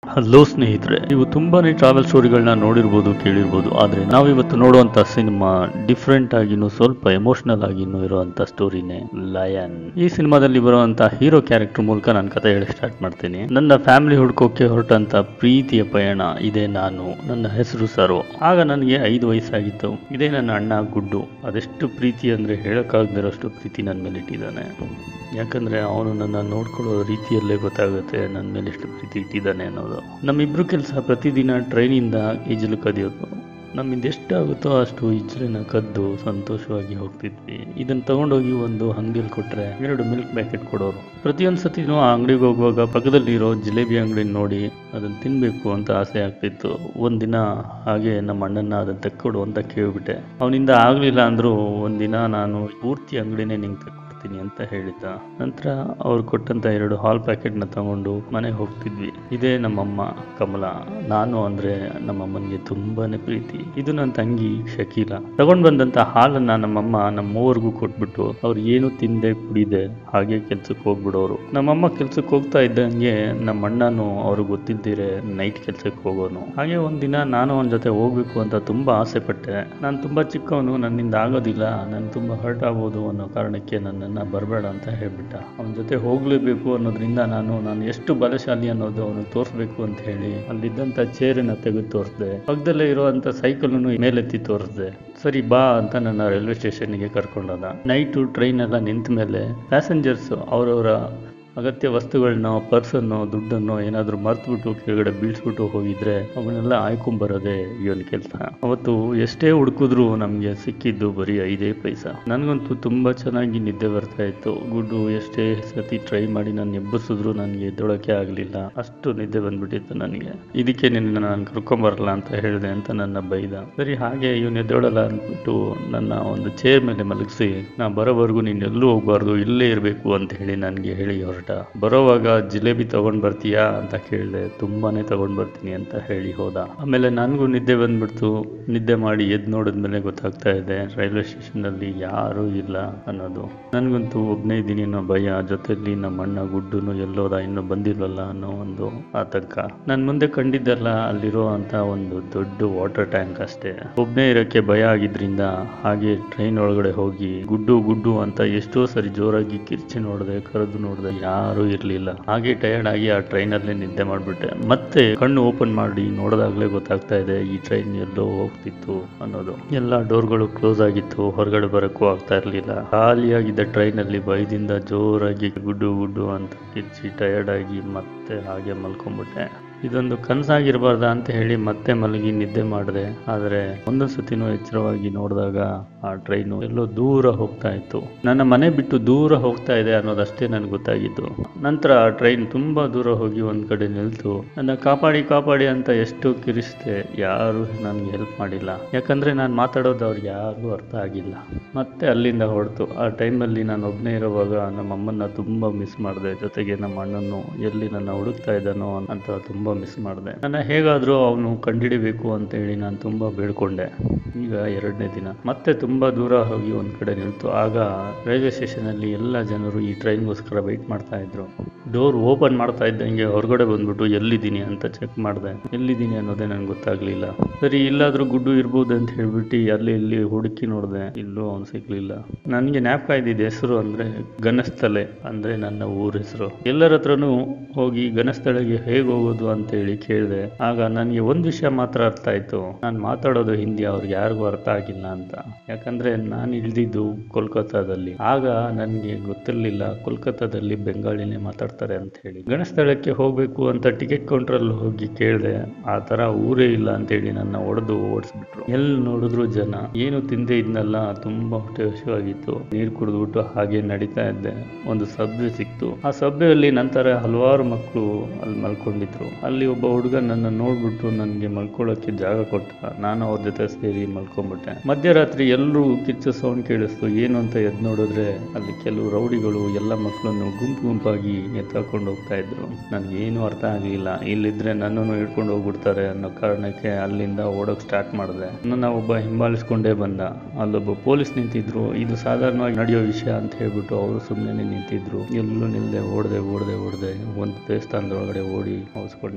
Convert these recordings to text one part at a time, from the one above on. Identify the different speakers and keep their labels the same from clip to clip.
Speaker 1: Hello ಸ್ನೇಹಿತರೆ, ನೀವು ತುಂಬಾನೇ ಟ್ರಾವೆಲ್ ಸ್ಟೋರಿಗಳನ್ನ ನೋಡಿರ್ಬೋದು, ಕೇಳಿರ್ಬೋದು. ಆದ್ರೆ ನಾವಿವತ್ತು ನೋಡುವಂತ ಸಿನಿಮಾ ಡಿಫ್ರೆಂಟ್ ಆಗಿನೂ ಸ್ವಲ್ಪ ಎಮೋಷನಲ್ ಆಗಿನೂ ಇರುವಂತ ಸ್ಟೋರಿನೇ ಲಯನ್. ಈ ಸಿನಿಮಾದಲ್ಲಿ ಬರುವಂತ ಹೀರೋ ಕ್ಯಾರೆಕ್ಟರ್ ಮೂಲಕ ನಾನು ಕತೆ ಹೇಳಿ ಸ್ಟಾರ್ಟ್ ಮಾಡ್ತೀನಿ. ನನ್ನ ಫ್ಯಾಮಿಲಿ ಹುಡ್ಕೋಕೆ ಹೊರಟಂತ ಪ್ರೀತಿಯ ಪಯಣ ಇದೇ ನಾನು. ನನ್ನ ಹೆಸರು ಸರೋ. ಆಗ ನನಗೆ 5 ವಯಸ್ಸಾಗಿತ್ತು. ಇದೇ ನನ್ನ ಅಣ್ಣ ಗುಡ್ಡು. ಅದೆಷ್ಟು ಪ್ರೀತಿ ಅಂದ್ರೆ ಹೇಳಕ್ಕಾಗದಿರೋಷ್ಟು ಪ್ರೀತಿ ನನ್ನ ಮೇಲೆ ಇಟ್ಟಿದ್ದಾನೆ. ಯಾಕಂದ್ರೆ ಅವನು ನನ್ನ ನೋಡ್ಕೊಳ್ಳೋ ರೀತಿಯಲ್ಲೇ ಗೊತ್ತಾಗುತ್ತೆ ನನ್ನ ಮೇಲೆ ಎಷ್ಟು ಪ್ರೀತಿ ಇಟ್ಟಿದ್ದಾನೆ ಅನ್ನೋದು. ನಮ್ಮಿಬ್ರು ಕೆಲಸ ಪ್ರತಿದಿನ ಟ್ರೈನಿಂದ ಈಜಲು ಕದಿಯೋದು. ನಮ್ಮಿಂದ ಎಷ್ಟಾಗುತ್ತೋ ಅಷ್ಟು ಈಜಲಿನ ಕದ್ದು ಸಂತೋಷವಾಗಿ ಹೋಗ್ತಿದ್ವಿ. ಇದನ್ನು ತಗೊಂಡೋಗಿ ಒಂದು ಅಂಗಡಿಯಲ್ಲಿ ಕೊಟ್ಟರೆ 2 ಮಿಲ್ಕ್ ಪ್ಯಾಕೆಟ್ ಕೊಡೋರು. ಪ್ರತಿಯೊಂದು ಸತಿನೂ ಆ ಅಂಗಡಿಗೆ ಹೋಗುವಾಗ ಪಕ್ಕದಲ್ಲಿರೋ ಜಿಲೇಬಿ ಅಂಗಡಿ ನೋಡಿ ಅದನ್ನು ತಿನ್ನಬೇಕು ಅಂತ ಆಸೆ ಆಗ್ತಿತ್ತು. ಒಂದಿನ ಹಾಗೆ ನಮ್ಮ ಅಣ್ಣನ ಅದನ್ನು ತೆಕ್ಕೊಡು ಅಂತ ಕೇಳಿಬಿಟ್ಟೆ. ಅವನಿಂದ ಆಗಲಿಲ್ಲ ಅಂದರೂ ಒಂದಿನ ನಾನು ಪೂರ್ತಿ ಅಂಗಡಿನೇ ನಿಂಗೆ ತೆಕ್ಕೊಡ್ತೀನಿ ಅಂತ ಹೇಳಿದ್ದ. ನಂತರ ಅವ್ರು ಕೊಟ್ಟಂತ 2 ಹಾಲ್ ಪ್ಯಾಕೆಟ್ನ ತಗೊಂಡು ಮನೆಗೆ ಹೋಗ್ತಿದ್ವಿ. ಇದೇ ನಮ್ಮಮ್ಮ ಕಮಲ. ನಾನು ಅಂದ್ರೆ ನಮ್ಮಮ್ಮನಿಗೆ ತುಂಬಾನೇ ಪ್ರೀತಿ. ಇದು ನನ್ನ ತಂಗಿ ಶಕೀಲ. ತಗೊಂಡ್ ಬಂದಂತ ಹಾಲನ್ನ ನಮ್ಮಮ್ಮ ನಮ್ಮವ್ರಿಗೂ ಕೊಟ್ಬಿಟ್ಟು ಅವ್ರು ಏನು ತಿಂದೆ ಕುಡಿದೆ ಹಾಗೆ ಕೆಲ್ಸಕ್ಕೆ ಹೋಗ್ಬಿಡೋರು. ನಮ್ಮಮ್ಮ ಕೆಲ್ಸಕ್ಕೆ ಹೋಗ್ತಾ ಇದ್ದಂಗೆ ನಮ್ಮ ಅಣ್ಣನು ಅವ್ರಿಗೆ ಗೊತ್ತಿದ್ದೀರೆ ನೈಟ್ ಕೆಲ್ಸಕ್ಕೆ ಹೋಗೋನು. ಹಾಗೆ ಒಂದಿನ ನಾನು ಅವನ ಜೊತೆ ಹೋಗ್ಬೇಕು ಅಂತ ತುಂಬಾ ಆಸೆ ಪಟ್ಟೆ. ನಾನು ತುಂಬಾ ಚಿಕ್ಕವನು, ನನ್ನಿಂದ ಆಗೋದಿಲ್ಲ, ನಾನು ತುಂಬಾ ಹರ್ಟ್ ಆಗ್ಬೋದು ಅನ್ನೋ ಕಾರಣಕ್ಕೆ ನನ್ನನ್ನ ಬರಬೇಡ ಅಂತ ಹೇಳ್ಬಿಟ್ಟ. ಅವನ ಜೊತೆ ಹೋಗ್ಲೇಬೇಕು ಅನ್ನೋದ್ರಿಂದ ನಾನು ಎಷ್ಟು ಬಲಶಾಲಿ ಅನ್ನೋದು ಅವನಿಗೆ ತೋರಿಸ್ಬೇಕು ಅಂತ ಹೇಳಿ ಅಲ್ಲಿದ್ದಂತ ಚೇರನ್ನ ತೆಗೆದು ತೋರಿಸ್ದೆ. ಪಕ್ಕದಲ್ಲೇ ಇರುವಂತ ಸೈಕಲ್ನು ಮೇಲೆತ್ತಿ ತೋರಿಸ್ದೆ. ಸರಿ ಬಾ ಅಂತ ನನ್ನ ರೈಲ್ವೆ ಸ್ಟೇಷನ್ಗೆ ಕರ್ಕೊಂಡೋದ. ನೈಟು ಟ್ರೈನ್ ಎಲ್ಲ ನಿಂತ ಮೇಲೆ ಪ್ಯಾಸೆಂಜರ್ಸ್ ಅವರವರ ಅಗತ್ಯ ವಸ್ತುಗಳನ್ನ, ಪರ್ಸನ್ನು, ದುಡ್ಡನ್ನು ಏನಾದರೂ ಮರ್ತ್ಬಿಟ್ಟು ಕೆಳಗಡೆ ಬೀಳ್ಸ್ಬಿಟ್ಟು ಹೋಗಿದ್ರೆ ಅವನ್ನೆಲ್ಲ ಆಯ್ಕೊಂಬರೋದೇ ಇವನ್ ಕೆಲಸ. ಅವತ್ತು ಎಷ್ಟೇ ಹುಡುಕಿದ್ರು ನಮಗೆ ಸಿಕ್ಕಿದ್ದು ಬರೀ 5 ಪೈಸಾ. ನನಗಂತೂ ತುಂಬಾ ಚೆನ್ನಾಗಿ ನಿದ್ದೆ ಬರ್ತಾ ಇತ್ತು. ಗುಡ್ಡು ಎಷ್ಟೇ ಸತಿ ಟ್ರೈ ಮಾಡಿ ನಾನು ಎಬ್ಬಸಿದ್ರು ನನಗೆ ಎದ್ದೊಳಕ್ಕೆ ಆಗಲಿಲ್ಲ. ಅಷ್ಟು ನಿದ್ದೆ ಬಂದ್ಬಿಟ್ಟಿತ್ತು ನನಗೆ. ಇದಕ್ಕೆ ನಿನ್ನ ನಾನು ಕರ್ಕೊಂಬರಲ್ಲ ಅಂತ ಹೇಳಿದೆ ಅಂತ ನನ್ನ ಬೈದ. ಸರಿ ಹಾಗೆ ಇವನು ಎದ್ದೊಳಲ್ಲ ಅಂದ್ಬಿಟ್ಟು ನನ್ನ ಒಂದು ಚೇರ್ ಮೇಲೆ ಮಲಗಿಸಿ ನಾ ಬರೋವರೆಗೂ ನೀನು ಎಲ್ಲೂ ಹೋಗ್ಬಾರ್ದು, ಇಲ್ಲೇ ಇರಬೇಕು ಅಂತ ಹೇಳಿ ನನಗೆ ಹೇಳಿ ಹೊರಟ. ಬರೋವಾಗ ಜಿಲೇಬಿ ತಗೊಂಡ್ ಬರ್ತೀಯಾ ಅಂತ ಕೇಳಿದೆ. ತುಂಬಾನೇ ತಗೊಂಡ್ ಬರ್ತೀನಿ ಅಂತ ಹೇಳಿ ಹೋದ. ಆಮೇಲೆ ನನಗೂ ನಿದ್ದೆ ಬಂದ್ಬಿಡ್ತು. ನಿದ್ದೆ ಮಾಡಿ ಎದ್ದು ನೋಡಿದ್ಮೇಲೆ ಗೊತ್ತಾಗ್ತಾ ಇದೆ ರೈಲ್ವೆ ಸ್ಟೇಷನ್ ಅಲ್ಲಿ ಯಾರೂ ಇಲ್ಲ ಅನ್ನೋದು. ನನ್ಗಂತೂ ಒಬ್ಬನೇ ಇದ್ದೀನಿ ಅನ್ನೋ ಭಯ, ಜೊತೆಲಿ ನಮ್ಮ ಅಣ್ಣ ಗುಡ್ಡುನು ಎಲ್ಲೋದ ಇನ್ನೂ ಬಂದಿಲ್ವಲ್ಲ ಅನ್ನೋ ಒಂದು ಆತಂಕ. ನನ್ ಮುಂದೆ ಕಂಡಿದ್ದಲ್ಲ ಅಲ್ಲಿರೋ ಅಂತ ಒಂದು ದೊಡ್ಡ ವಾಟರ್ ಟ್ಯಾಂಕ್ ಅಷ್ಟೇ. ಒಬ್ಬನೇ ಇರೋಕ್ಕೆ ಭಯ ಆಗಿದ್ರಿಂದ ಹಾಗೆ ಟ್ರೈನ್ ಒಳಗಡೆ ಹೋಗಿ ಗುಡ್ಡು ಗುಡ್ಡು ಅಂತ ಎಷ್ಟೋ ಸರಿ ಜೋರಾಗಿ ಕಿರ್ಚಿ ನೋಡಿದೆ, ಕರೆದು ನೋಡಿದೆ, ಯಾರು ಇರ್ಲಿಲ್ಲ. ಹಾಗೆ ಟಯರ್ಡ್ ಆಗಿ ಆ ಟ್ರೈನ್ ಅಲ್ಲೇ ನಿದ್ದೆ ಮಾಡ್ಬಿಟ್ಟೆ. ಮತ್ತೆ ಕಣ್ಣು ಓಪನ್ ಮಾಡಿ ನೋಡಿದಾಗ್ಲೇ ಗೊತ್ತಾಗ್ತಾ ಇದೆ ಈ ಟ್ರೈನ್ ಎಲ್ಲೋ ಹೋಗ್ತಿತ್ತು ಅನ್ನೋದು. ಎಲ್ಲಾ ಡೋರ್ಗಳು ಕ್ಲೋಸ್ ಆಗಿತ್ತು, ಹೊರಗಡೆ ಬರಕ್ಕೂ ಆಗ್ತಾ ಇರ್ಲಿಲ್ಲ. ಖಾಲಿಯಾಗಿದ್ದ ಟ್ರೈನ್ ಅಲ್ಲಿ ಭಯದಿಂದ ಜೋರಾಗಿ ಗುಡ್ಡು ಗುಡ್ಡು ಅಂತ ಕಿರ್ಚಿ ಟಯರ್ಡ್ ಆಗಿ ಮತ್ತೆ ಹಾಗೆ ಮಲ್ಕೊಂಡ್ಬಿಟ್ಟೆ. ಇದೊಂದು ಕನಸಾಗಿರ್ಬಾರ್ದ ಅಂತ ಹೇಳಿ ಮತ್ತೆ ಮಲಗಿ ನಿದ್ದೆ ಮಾಡಿದೆ. ಆದರೆ ಒಂದೊಂದು ಸತಿನೂ ಎಚ್ಚರವಾಗಿ ನೋಡಿದಾಗ ಆ ಟ್ರೈನು ಎಲ್ಲೋ ದೂರ ಹೋಗ್ತಾ ಇತ್ತು. ನನ್ನ ಮನೆ ಬಿಟ್ಟು ದೂರ ಹೋಗ್ತಾ ಇದೆ ಅನ್ನೋದಷ್ಟೇ ನನಗೆ ಗೊತ್ತಾಗಿತ್ತು. ನಂತರ ಆ ಟ್ರೈನ್ ತುಂಬಾ ದೂರ ಹೋಗಿ ಒಂದ್ ಕಡೆ ನಿಲ್ತು. ನನ್ನ ಕಾಪಾಡಿ ಕಾಪಾಡಿ ಅಂತ ಎಷ್ಟು ಕಿರಿಸಿದೆ, ಯಾರು ನನಗೆ ಹೆಲ್ಪ್ ಮಾಡಿಲ್ಲ. ಯಾಕಂದ್ರೆ ನಾನು ಮಾತಾಡೋದು ಅವ್ರಿಗೆ ಯಾರಿಗೂ ಅರ್ಥ ಆಗಿಲ್ಲ. ಮತ್ತೆ ಅಲ್ಲಿಂದ ಹೊರತು. ಆ ಟೈಮಲ್ಲಿ ನಾನು ಒಬ್ಬನೇ ಇರುವಾಗ ನಮ್ಮ ಅಮ್ಮನ್ನ ತುಂಬಾ ಮಿಸ್ ಮಾಡಿದೆ. ಜೊತೆಗೆ ನಮ್ಮ ಅಣ್ಣನ್ನು ಎಲ್ಲಿ ನನ್ನ ಹುಡುಕ್ತಾ ಇದ್ದಾನೋ ಅಂತ ತುಂಬಾ ಮಿಸ್ ಮಾಡಿದೆ. ನನ್ನ ಹೇಗಾದ್ರೂ ಅವನು ಕಂಡಿಡಿಬೇಕು ಅಂತ ಹೇಳಿ ನಾನು ತುಂಬಾ ಬೇಡ್ಕೊಂಡೆ. ಈಗ 2ನೇ ದಿನ ಮತ್ತೆ ತುಂಬಾ ದೂರ ಹೋಗಿ ಒಂದ್ ಕಡೆ ನಿಲ್ತು. ಆಗ ರೈಲ್ವೆ ಸ್ಟೇಷನ್ ಅಲ್ಲಿ ಎಲ್ಲ ಜನರು ಈ ಟ್ರೈನ್ಗೋಸ್ಕರ ವೆಯ್ಟ್ ಮಾಡ್ತಾ ಇದ್ರು. ಡೋರ್ ಓಪನ್ ಮಾಡ್ತಾ ಇದ್ದಂಗೆ ಹೊರಗಡೆ ಬಂದ್ಬಿಟ್ಟು ಎಲ್ಲಿದ್ದೀನಿ ಅಂತ ಚೆಕ್ ಮಾಡಿದೆ. ಎಲ್ಲಿದ್ದೀನಿ ಅನ್ನೋದೇ ನನ್ಗೆ ಗೊತ್ತಾಗ್ಲಿಲ್ಲ. ಸರಿ ಇಲ್ಲಾದ್ರೂ ಗುಡ್ಡು ಇರ್ಬೋದು ಅಂತ ಹೇಳ್ಬಿಟ್ಟು ಅಲ್ಲಿ ಇಲ್ಲಿ ಹುಡುಕಿ ನೋಡಿದೆ, ಇಲ್ಲೂ ಅವ್ನು ಸಿಗ್ಲಿಲ್ಲ. ನನ್ಗೆ ಜ್ಞಾಪಕ ಇದ್ದಿದ್ದ ಹೆಸರು ಅಂದ್ರೆ ಗನಸ್ಥಳೆ, ಅಂದ್ರೆ ನನ್ನ ಊರ ಹೆಸರು. ಎಲ್ಲರ ಹತ್ರನೂ ಹೋಗಿ ಗನಸ್ಥಳೆಗೆ ಹೇಗೆ ಹೋಗೋದು ಅಂತ ಹೇಳಿ ಕೇಳಿದೆ. ಆಗ ನನಗೆ ಒಂದು ವಿಷಯ ಮಾತ್ರ ಅರ್ಥ ಆಯ್ತು, ನಾನು ಮಾತಾಡೋದು ಹಿಂದಿ ಅವ್ರಿಗೆ ಯಾರಿಗೂ ಅರ್ಥ ಆಗಿಲ್ಲ ಅಂತ. ಯಾಕಂದ್ರೆ ನಾನು ಇಳ್ದಿದ್ದು ಕೋಲ್ಕತ್ತಾದಲ್ಲಿ. ಆಗ ನನಗೆ ಗೊತ್ತಿರ್ಲಿಲ್ಲ ಕೋಲ್ಕತ್ತಾದಲ್ಲಿ ಬೆಂಗಾಳಿನೇ ಮಾತಾಡ್ತಾರೆ ಅಂತ ಹೇಳಿ. ಗಣಸ್ಥಳಕ್ಕೆ ಹೋಗ್ಬೇಕು ಅಂತ ಟಿಕೆಟ್ ಕೌಂಟ್ರಲ್ಲಿ ಹೋಗಿ ಕೇಳಿದೆ. ಆ ತರ ಊರೇ ಇಲ್ಲ ಅಂತ ಹೇಳಿ ನನ್ನ ಹೊಡೆದು ಓಡಿಸ್ಬಿಟ್ರು. ಎಲ್ಲಿ ನೋಡಿದ್ರು ಜನ. ಏನು ತಿಂದೆ ಇದ್ನಲ್ಲ, ತುಂಬಾ ಹೊಟ್ಟೆ ಹಸಿವಾಗಿತ್ತು. ನೀರು ಕುಡಿದ್ಬಿಟ್ಟು ಹಾಗೆ ನಡೀತಾ ಇದ್ದೆ. ಒಂದು ಸಬ್ವೆ ಸಿಕ್ತು. ಆ ಸಬ್ವೆಯಲ್ಲಿ ನಂತರ ಹಲವಾರು ಮಕ್ಕಳು ಅಲ್ಲಿ ಮಲ್ಕೊಂಡಿದ್ರು. ಅಲ್ಲಿ ಒಬ್ಬ ಹುಡುಗ ನನ್ನ ನೋಡ್ಬಿಟ್ಟು ನನಗೆ ಮಲ್ಕೊಳ್ಳೋಕೆ ಜಾಗ ಕೊಟ್ಟ. ನಾನು ಅವ್ರ ಜೊತೆ ಸೇರಿ ಮಲ್ಕೊಂಡ್ಬಿಟ್ಟೆ. ಮಧ್ಯರಾತ್ರಿ ಎಲ್ಲರೂ ಕಿಚ್ಚು ಸೌಂಡ್ ಕೇಳಿಸ್ತು. ಏನು ಅಂತ ಎದ್ದು ನೋಡಿದ್ರೆ ಅಲ್ಲಿ ಕೆಲವು ರೌಡಿಗಳು ಎಲ್ಲ ಮಕ್ಕಳನ್ನು ಗುಂಪು ಗುಂಪಾಗಿ ಎತ್ತಾಕೊಂಡು ಹೋಗ್ತಾ ಇದ್ರು. ನನಗೇನು ಅರ್ಥ ಆಗಲಿಲ್ಲ. ಇಲ್ಲಿದ್ರೆ ನನ್ನನ್ನು ಹಿಡ್ಕೊಂಡು ಹೋಗ್ಬಿಡ್ತಾರೆ ಅನ್ನೋ ಕಾರಣಕ್ಕೆ ಅಲ್ಲಿಂದ ಓಡೋಕ್ ಸ್ಟಾರ್ಟ್ ಮಾಡಿದೆ. ನನ್ನ ಒಬ್ಬ ಹಿಂಬಾಲಿಸ್ಕೊಂಡೇ ಬಂದ. ಅಲ್ಲೊಬ್ಬ ಪೊಲೀಸ್ ನಿಂತಿದ್ರು. ಇದು ಸಾಧಾರಣವಾಗಿ ನಡೆಯೋ ವಿಷಯ ಅಂತ ಹೇಳ್ಬಿಟ್ಟು ಅವರು ಸುಮ್ಮನೆ ನಿಂತಿದ್ರು. ಎಲ್ಲೂ ನಿಲ್ಲದೆ ಓಡದೆ ಒಂದು ದೇವಸ್ಥಾನದೊಳಗಡೆ ಓಡಿ ಮುಗಿಸ್ಕೊಂಡೆ.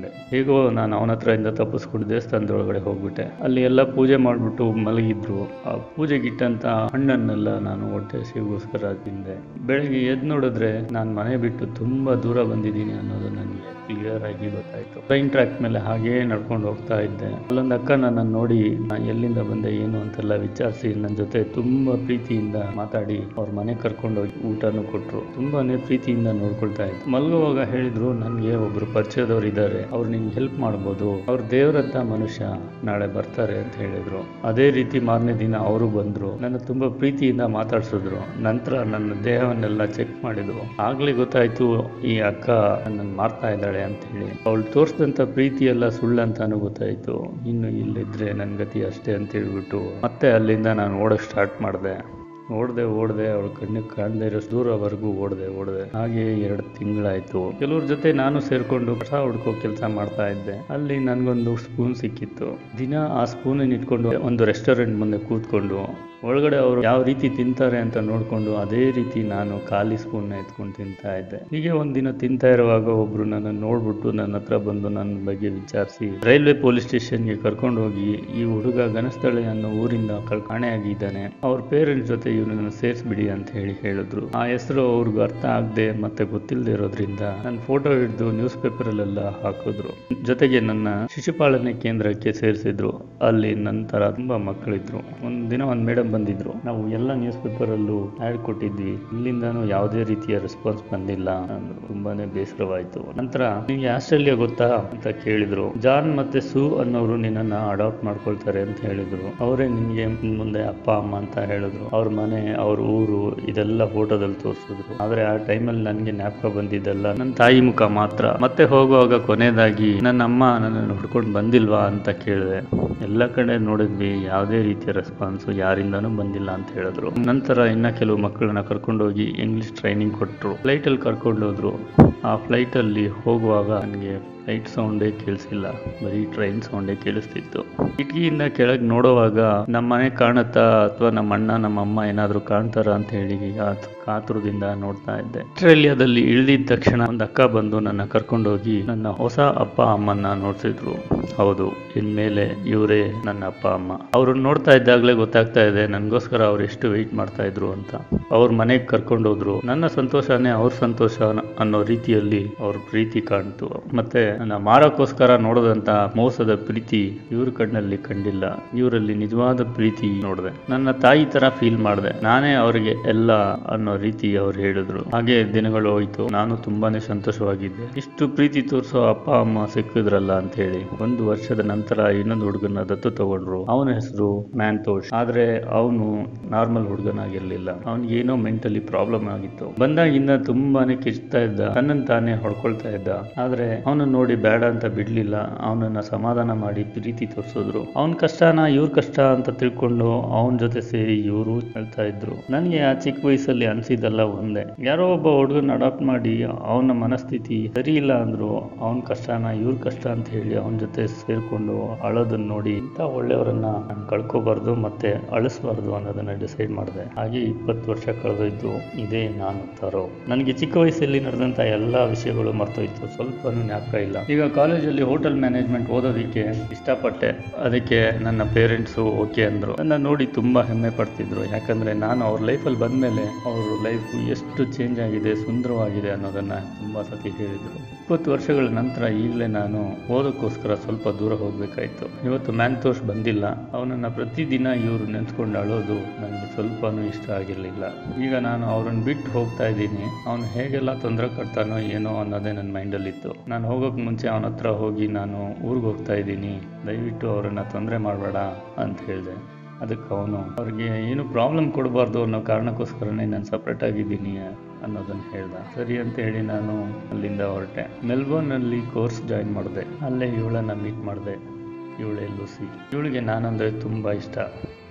Speaker 1: ಅನ್ಕೊಂಡೆ. ಹೇಗೋ ನಾನು ಅವನ ಹತ್ರ ಇಂದ ತಪ್ಪಿಸ್ಕೊಂಡು ದೇವಸ್ಥಾನದೊಳಗಡೆ ಹೋಗ್ಬಿಟ್ಟೆ. ಅಲ್ಲಿ ಎಲ್ಲ ಪೂಜೆ ಮಾಡ್ಬಿಟ್ಟು ಮಲಗಿದ್ರು. ಆ ಪೂಜೆಗಿಟ್ಟಂತ ಹಣ್ಣನ್ನೆಲ್ಲ ನಾನು ಹೊಟ್ಟೆ ಹಸಿವಿಗೋಸ್ಕರ ತಿಂದೆ. ಬೆಳಗ್ಗೆ ಎದ್ದು ನೋಡಿದ್ರೆ ನಾನು ಮನೆ ಬಿಟ್ಟು ತುಂಬಾ ದೂರ ಬಂದಿದ್ದೀನಿ ಅನ್ನೋದು ನನಗೆ ಕ್ಲಿಯರ್ ಆಗಿ ಗೊತ್ತಾಯ್ತು. ಟ್ರೈನ್ ಟ್ರ್ಯಾಕ್ ಮೇಲೆ ಹಾಗೇ ನಡ್ಕೊಂಡು ಹೋಗ್ತಾ ಇದ್ದೆ. ಅಲ್ಲೊಂದು ಅಕ್ಕ ನನ್ನನ್ನು ನೋಡಿ ಎಲ್ಲಿಂದ ಬಂದೆ ಏನು ಅಂತೆಲ್ಲ ವಿಚಾರಿಸಿ ನನ್ನ ಜೊತೆ ತುಂಬಾ ಪ್ರೀತಿಯಿಂದ ಮಾತಾಡಿ ಅವ್ರ ಮನೆ ಕರ್ಕೊಂಡೋಗಿ ಊಟನೂ ಕೊಟ್ರು. ತುಂಬಾನೇ ಪ್ರೀತಿಯಿಂದ ನೋಡ್ಕೊಳ್ತಾ ಇದ್ರು. ಮಲಗುವಾಗ ಹೇಳಿದ್ರು, ನನ್ಗೆ ಒಬ್ರು ಪರಿಚಯದವ್ರು ಇದ್ದಾರೆ, ಅವ್ರು ನಿನ್ಗೆ ಹೆಲ್ಪ್ ಮಾಡ್ಬೋದು, ಅವ್ರ ದೇವರಂತ ಮನುಷ್ಯ, ನಾಳೆ ಬರ್ತಾರೆ ಅಂತ ಹೇಳಿದ್ರು. ಅದೇ ರೀತಿ ಮಾರನೇ ದಿನ ಅವರು ಬಂದ್ರು. ನನ್ನ ತುಂಬಾ ಪ್ರೀತಿಯಿಂದ ಮಾತಾಡ್ಸಿದ್ರು. ನಂತರ ನನ್ನ ದೇಹವನ್ನೆಲ್ಲ ಚೆಕ್ ಮಾಡಿದ್ರು. ಆಗ್ಲೇ ಗೊತ್ತಾಯ್ತು ಈ ಅಕ್ಕ ನನ್ನ ಮಾರ್ತಾ ಇದ್ದಾಳೆ ಅಂತ ಹೇಳಿ. ಅವಳು ತೋರಿಸಿದಂತ ಪ್ರೀತಿ ಎಲ್ಲ ಸುಳ್ಳಂತಾನು ಗೊತ್ತಾಯ್ತು. ಇನ್ನು ಇಲ್ಲಿದ್ರೆ ನನ್ ಗತಿ ಅಷ್ಟೇ ಅಂತ ಹೇಳ್ಬಿಟ್ಟು ಮತ್ತೆ ಅಲ್ಲಿಂದ ನಾನು ಓಡಕ್ ಸ್ಟಾರ್ಟ್ ಮಾಡಿದೆ. ಓಡ್ದೆ ಅವಳ ಕಣ್ಣಿಗೆ ಕಾಣದೇ ಇರೋ ದೂರವರೆಗೂ ಓಡ್ದೆ. ಹಾಗೆ 2 ತಿಂಗಳಾಯ್ತು. ಕೆಲವ್ರ ಜೊತೆ ನಾನು ಸೇರ್ಕೊಂಡು ಕಸ ಹುಡ್ಕೋ ಕೆಲಸ ಮಾಡ್ತಾ ಇದ್ದೆ. ಅಲ್ಲಿ ನನ್ಗೊಂದು ಸ್ಪೂನ್ ಸಿಕ್ಕಿತ್ತು. ದಿನ ಆ ಸ್ಪೂನ್ ಇಟ್ಕೊಂಡು ಒಂದು ರೆಸ್ಟೋರೆಂಟ್ ಮುಂದೆ ಕೂತ್ಕೊಂಡು ಒಳಗಡೆ ಅವರು ಯಾವ ರೀತಿ ತಿಂತಾರೆ ಅಂತ ನೋಡ್ಕೊಂಡು ಅದೇ ರೀತಿ ನಾನು ಖಾಲಿ ಸ್ಪೂನ್ ಎತ್ಕೊಂಡು ತಿಂತಾ ಇದ್ದೆ. ಹೀಗೆ ಒಂದಿನ ತಿಂತಾ ಇರುವಾಗ ಒಬ್ರು ನನ್ನ ನೋಡ್ಬಿಟ್ಟು ನನ್ನ ಹತ್ರ ಬಂದು ನನ್ನ ಬಗ್ಗೆ ವಿಚಾರಿಸಿ ರೈಲ್ವೆ ಪೊಲೀಸ್ ಸ್ಟೇಷನ್ಗೆ ಕರ್ಕೊಂಡು ಹೋಗಿ ಈ ಹುಡುಗ ಗನಸ್ಥಳಿ ಅನ್ನೋ ಊರಿಂದ ಕಾಣೆಯಾಗಿದ್ದಾನೆ, ಅವ್ರ ಪೇರೆಂಟ್ಸ್ ಜೊತೆ ಇವನನ್ನ ಸೇರಿಸ್ಬಿಡಿ ಅಂತ ಹೇಳಿದ್ರು. ಆ ಹೆಸರು ಅವ್ರಿಗೂ ಅರ್ಥ ಆಗದೆ ಮತ್ತೆ ಗೊತ್ತಿಲ್ಲದೆ ಇರೋದ್ರಿಂದ ನನ್ನ ಫೋಟೋ ಹಿಡಿದು ನ್ಯೂಸ್ ಪೇಪರ್ ಅಲ್ಲೆಲ್ಲ ಹಾಕಿದ್ರು. ಜೊತೆಗೆ ನನ್ನ ಶಿಶುಪಾಲನೆ ಕೇಂದ್ರಕ್ಕೆ ಸೇರಿಸಿದ್ರು. ಅಲ್ಲಿ ನಂತರ ತುಂಬಾ ಮಕ್ಕಳಿದ್ರು. ಒಂದ್ ಮೇಡಮ್ ಬಂದಿದ್ರು. ನಾವು ಎಲ್ಲ ನ್ಯೂಸ್ ಪೇಪರ್ ಅಲ್ಲೂ ಆಡ್ ಕೊಟ್ಟಿದ್ವಿ, ಇಲ್ಲಿಂದಾನು ಯಾವುದೇ ರೀತಿಯ ರೆಸ್ಪಾನ್ಸ್ ಬಂದಿಲ್ಲ ಅಂದ್ರು. ತುಂಬಾನೇ ಬೇಸರವಾಯ್ತು. ನಂತರ ನಿಮ್ಗೆ ಆಸ್ಟ್ರೇಲಿಯಾ ಗೊತ್ತಾ ಅಂತ ಕೇಳಿದ್ರು. ಜಾನ್ ಮತ್ತೆ ಸೂ ಅನ್ನೋರು ನಿನ್ನನ್ನ ಅಡಾಪ್ಟ್ ಮಾಡ್ಕೊಳ್ತಾರೆ ಅಂತ ಹೇಳಿದ್ರು. ಅವರೇ ನಿನ್ಗೆ ಮುಂದೆ ಅಪ್ಪ ಅಮ್ಮ ಅಂತ ಹೇಳಿದ್ರು. ಅವ್ರ ಮನೆ, ಅವ್ರ ಊರು ಇದೆಲ್ಲ ಫೋಟೋದಲ್ಲಿ ತೋರಿಸಿದ್ರು. ಆದ್ರೆ ಆ ಟೈಮಲ್ಲಿ ನನ್ಗೆ ಜ್ಞಾಪಕ ಬಂದಿದ್ದಲ್ಲ ನನ್ನ ತಾಯಿ ಮುಖ ಮಾತ್ರ. ಮತ್ತೆ ಹೋಗುವಾಗ ಕೊನೆಯದಾಗಿ ನನ್ನ ಅಮ್ಮ ನನ್ನನ್ನು ಹುಡ್ಕೊಂಡು ಬಂದಿಲ್ವಾ ಅಂತ ಕೇಳಿದೆ. ಎಲ್ಲ ಕಡೆ ನೋಡಿದ್ವಿ, ಯಾವುದೇ ರೀತಿಯ ರೆಸ್ಪಾನ್ಸ್ ಯಾರಿಂದಾನು ಬಂದಿಲ್ಲ ಅಂತ ಹೇಳಿದ್ರು. ನಂತರ ಇನ್ನ ಕೆಲವು ಮಕ್ಕಳನ್ನ ಕರ್ಕೊಂಡೋಗಿ ಇಂಗ್ಲಿಷ್ ಟ್ರೈನಿಂಗ್ ಕೊಟ್ಟರು. ಫ್ಲೈಟ್ ಅಲ್ಲಿ ಕರ್ಕೊಂಡು ಹೋದ್ರು. ಆ ಫ್ಲೈಟ್ ಅಲ್ಲಿ ಹೋಗುವಾಗ ನನಗೆ ಫ್ಲೈಟ್ ಸೌಂಡೇ ಕೇಳಿಸಿಲ್ಲ, ಬರೀ ಟ್ರೈನ್ ಸೌಂಡೇ ಕೇಳಿಸ್ತಿತ್ತು. ಕಿಟಕಿಯಿಂದ ಕೆಳಗೆ ನೋಡುವಾಗ ನಮ್ಮ ಮನೆ ಕಾಣುತ್ತಾ ಅಥವಾ ನಮ್ಮ ಅಣ್ಣ ನಮ್ಮ ಅಮ್ಮ ಏನಾದ್ರು ಕಾಣ್ತಾರ ಅಂತ ಹೇಳಿ ಕಾತುರದಿಂದ ನೋಡ್ತಾ ಇದ್ದೆ. ಆಸ್ಟ್ರೇಲಿಯಾದಲ್ಲಿ ಇಳಿದಿದ ತಕ್ಷಣ ಒಂದು ಅಕ್ಕ ಬಂದು ನನ್ನ ಕರ್ಕೊಂಡೋಗಿ ನನ್ನ ಹೊಸ ಅಪ್ಪ ಅಮ್ಮನ್ನ ನೋಡ್ಸಿದ್ರು. ಹೌದು, ಇನ್ಮೇಲೆ ಇವರೇ ನನ್ನ ಅಪ್ಪ ಅಮ್ಮ. ಅವ್ರನ್ನ ನೋಡ್ತಾ ಇದ್ದಾಗಲೇ ಗೊತ್ತಾಗ್ತಾ ಇದೆ ನನಗೋಸ್ಕರ ಅವ್ರು ಎಷ್ಟು ವೆಯ್ಟ್ ಮಾಡ್ತಾ ಇದ್ರು ಅಂತ. ಅವ್ರ ಮನೆಗೆ ಕರ್ಕೊಂಡೋದ್ರು. ನನ್ನ ಸಂತೋಷನೇ ಅವ್ರ ಸಂತೋಷ ಅನ್ನೋ ರೀತಿಯಲ್ಲಿ ಅವ್ರ ಪ್ರೀತಿ ಕಾಣ್ತು. ಮತ್ತೆ ನನ್ನ ಮಾರಕ್ಕೋಸ್ಕರ ನೋಡೋದಂತ ಮೋಸದ ಪ್ರೀತಿ ಇವ್ರ ಕಣ್ಣಲ್ಲಿ ಕಂಡಿಲ್ಲ. ಇವರಲ್ಲಿ ನಿಜವಾದ ಪ್ರೀತಿ ನೋಡಿದೆ. ನನ್ನ ತಾಯಿ ತರ ಫೀಲ್ ಮಾಡಿದೆ. ನಾನೇ ಅವರಿಗೆ ಎಲ್ಲ ಅನ್ನೋ ರೀತಿ ಅವ್ರು ಹೇಳಿದ್ರು. ಹಾಗೆ ದಿನಗಳು ಹೋಯ್ತು. ನಾನು ತುಂಬಾನೇ ಸಂತೋಷವಾಗಿದ್ದೆ. ಇಷ್ಟು ಪ್ರೀತಿ ತೋರಿಸೋ ಅಪ್ಪ ಅಮ್ಮ ಸಿಕ್ಕಿದ್ರಲ್ಲ ಅಂತ ಹೇಳಿ. 1 ವರ್ಷದ ನಂತರ ಇನ್ನೊಂದು ಹುಡುಗನ ದತ್ತು ತಗೊಂಡ್ರು. ಅವನ ಹೆಸರು ಮ್ಯಾಂತೋಷ್. ಆದ್ರೆ ಅವನು ನಾರ್ಮಲ್ ಹುಡುಗನಾಗಿರ್ಲಿಲ್ಲ. ಅವನಿಗೆ ಏನೋ ಮೆಂಟಲಿ ಪ್ರಾಬ್ಲಮ್ ಆಗಿತ್ತು. ಬಂದಾಗಿಂದ ತುಂಬಾನೇ ಕಿಚ್ತಾ ಇದ್ದ, ತನ್ನನ್ನು ತಾನೇ ಹೊಡ್ಕೊಳ್ತಾ ಇದ್ದ. ಆದ್ರೆ ಅವನು ನೋಡಿ ಬೇಡ ಅಂತ ಬಿಡ್ಲಿಲ್ಲ. ಅವನನ್ನ ಸಮಾಧಾನ ಮಾಡಿ ಪ್ರೀತಿ ತೋರಿಸಿದ್ರು. ಅವನ ಕಷ್ಟನ ಇವ್ರ ಕಷ್ಟ ಅಂತ ತಿಳ್ಕೊಂಡು ಅವನ ಜೊತೆ ಸೇರಿ ಇವರು ಹೇಳ್ತಾ ಇದ್ರು. ನನಗೆ ಆ ಚಿಕ್ಕ ವಯಸ್ಸಲ್ಲಿ ಅನ್ಸಿದ್ದಲ್ಲ ಒಂದೇ. ಯಾರೋ ಒಬ್ಬ ಹುಡುಗನ ಅಡಾಪ್ಟ್ ಮಾಡಿ ಅವನ ಮನಸ್ಥಿತಿ ಸರಿ ಇಲ್ಲ ಅಂದ್ರು ಅವನ ಕಷ್ಟನ ಇವ್ರ ಕಷ್ಟ ಅಂತ ಹೇಳಿ ಅವನ ಜೊತೆ ಸೇರ್ಕೊಂಡು ಅಳೋದನ್ನ ನೋಡಿ ಇಂಥ ಒಳ್ಳೆಯವರನ್ನ ನಾನು ಕಳ್ಕೋಬಾರ್ದು ಮತ್ತೆ ಅಳಿಸ್ಬಾರ್ದು ಅನ್ನೋದನ್ನ ಡಿಸೈಡ್ ಮಾಡಿದೆ. ಹಾಗೆ 20 ವರ್ಷ ಕಳೆದೋಯ್ತು. ಇದೇ ನಾನು ತರೋ. ನನಗೆ ಚಿಕ್ಕ ವಯಸ್ಸಲ್ಲಿ ನಡೆದಂತ ಎಲ್ಲಾ ವಿಷಯಗಳು ಮರ್ತೋಯ್ತು. ಸ್ವಲ್ಪನೂ ಜ್ಞಾಪಕ ಇಲ್ಲ. ಈಗ ಕಾಲೇಜಲ್ಲಿ ಹೋಟೆಲ್ ಮ್ಯಾನೇಜ್ಮೆಂಟ್ ಓದೋದಕ್ಕೆ ಇಷ್ಟಪಟ್ಟೆ. ಅದಕ್ಕೆ ನನ್ನ ಪೇರೆಂಟ್ಸು ಓಕೆ ಅಂದ್ರು. ನನ್ನ ನೋಡಿ ತುಂಬಾ ಹೆಮ್ಮೆ ಪಡ್ತಿದ್ರು. ಯಾಕಂದ್ರೆ ನಾನು ಅವ್ರ ಲೈಫಲ್ಲಿ ಬಂದ್ಮೇಲೆ ಅವ್ರ ಲೈಫ್ ಎಷ್ಟು ಚೇಂಜ್ ಆಗಿದೆ, ಸುಂದರವಾಗಿದೆ ಅನ್ನೋದನ್ನ ತುಂಬಾ ಸತಿ ಹೇಳಿದ್ರು. 20 ವರ್ಷಗಳ ನಂತರ ಈಗಲೇ ನಾನು ಓದೋಕ್ಕೋಸ್ಕರ ಸ್ವಲ್ಪ ದೂರ ಹೋಗ್ಬೇಕಾಯ್ತು. ಇವತ್ತು ಮ್ಯಾಂತೋಷ್ ಬಂದಿಲ್ಲ. ಅವನನ್ನ ಪ್ರತಿದಿನ ಇವರು ನೆನ್ಸ್ಕೊಂಡು ಅಳೋದು ನನಗೆ ಸ್ವಲ್ಪನೂ ಇಷ್ಟ ಆಗಿರ್ಲಿಲ್ಲ. ಈಗ ನಾನು ಅವ್ರನ್ನ ಬಿಟ್ಟು ಹೋಗ್ತಾ ಇದ್ದೀನಿ. ಅವನು ಹೇಗೆಲ್ಲ ತೊಂದರೆ ಕೊಡ್ತಾನೋ ಏನೋ ಅನ್ನೋದೇ ನನ್ನ ಮೈಂಡಲ್ಲಿತ್ತು. ನಾನು ಹೋಗೋಕೆ ಮುಂಚೆ ಅವನ ಹತ್ರ ಹೋಗಿ ನಾನು ಊರಿಗೆ ಹೋಗ್ತಾ ಇದ್ದೀನಿ, ದಯವಿಟ್ಟು ಅವರನ್ನ ತೊಂದರೆ ಮಾಡಬೇಡ ಅಂತ ಹೇಳಿದೆ. ಅದಕ್ಕೆ ಅವನು ಅವ್ರಿಗೆ ಏನು ಪ್ರಾಬ್ಲಮ್ ಕೊಡಬಾರ್ದು ಅನ್ನೋ ಕಾರಣಕ್ಕೋಸ್ಕರನೇ ನಾನು ಸಪ್ರೇಟ್ ಆಗಿದ್ದೀನಿ ಅನ್ನೋದನ್ನು ಹೇಳ್ದ. ಸರಿ ಅಂತ ಹೇಳಿ ನಾನು ಅಲ್ಲಿಂದ ಹೊರಟೆ. ಮೆಲ್ಬೋರ್ನಲ್ಲಿ ಕೋರ್ಸ್ ಜಾಯಿನ್ ಮಾಡಿದೆ. ಅಲ್ಲೇ ಇವಳನ್ನ ಮೀಟ್ ಮಾಡಿದೆ. ಇವಳೇ ಲೂಸಿ. ಇವಳಿಗೆ ನಾನಂದರೆ ತುಂಬ ಇಷ್ಟ.